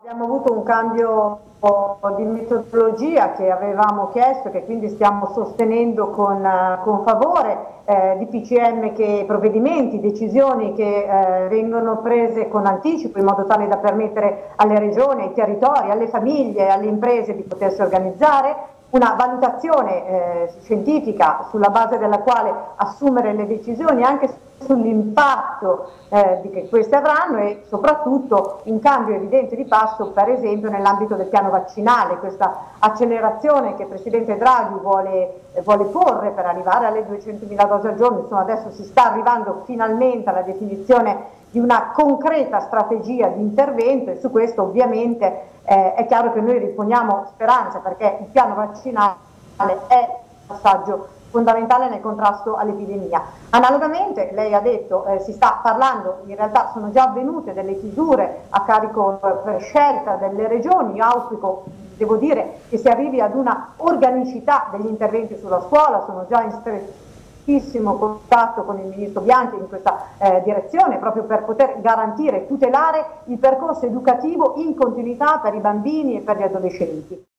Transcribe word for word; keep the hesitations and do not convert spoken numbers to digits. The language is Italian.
Abbiamo avuto un cambio di metodologia che avevamo chiesto e che quindi stiamo sostenendo con, con favore, eh, di P C M che provvedimenti, decisioni che eh, vengono prese con anticipo in modo tale da permettere alle regioni, ai territori, alle famiglie, alle imprese di potersi organizzare, una valutazione eh, scientifica sulla base della quale assumere le decisioni anche sull'impatto eh, che queste avranno e soprattutto un cambio evidente di passo per esempio nell'ambito del piano vaccinale, questa accelerazione che il Presidente Draghi vuole, eh, vuole porre per arrivare alle duecentomila dosi al giorno. Insomma, adesso si sta arrivando finalmente alla definizione di una concreta strategia di intervento e su questo ovviamente eh, è chiaro che noi riponiamo speranza perché il piano vaccinale è un passaggio fondamentale nel contrasto all'epidemia. Analogamente, lei ha detto, eh, si sta parlando, in realtà sono già avvenute delle chiusure a carico eh, per scelta delle regioni. Io auspico, devo dire, che si arrivi ad una organicità degli interventi sulla scuola, sono già in strettissimo contatto con il Ministro Bianchi in questa eh, direzione, proprio per poter garantire e tutelare il percorso educativo in continuità per i bambini e per gli adolescenti.